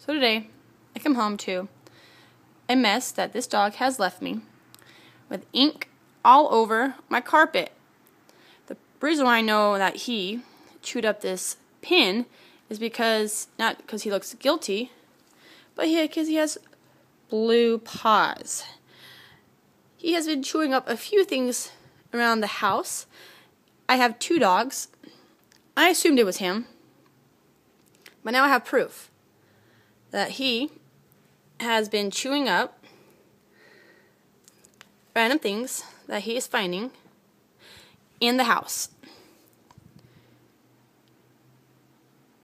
So today, I come home to a mess that this dog has left me with ink all over my carpet. The reason why I know that he chewed up this pin is because, not because he looks guilty, but because he has blue paws. He has been chewing up a few things around the house. I have 2 dogs. I assumed it was him, but now I have proof that he has been chewing up random things that he is finding in the house.